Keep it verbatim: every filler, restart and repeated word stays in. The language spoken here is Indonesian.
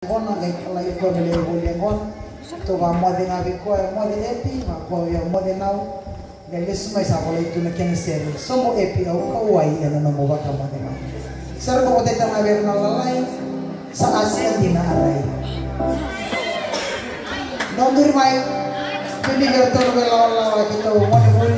Gona ngai kala i ko le le ngon to ba mo de ngabe ko mo de epi ma ko yo mo de nau le le suma sa ko le tu na ken seri so mo epi au ko wai ana no mo ba ka mo de nau ser ko de ta ngabe na la lai sa asia dina arai no dur mai kini ga to be la la ki to mo de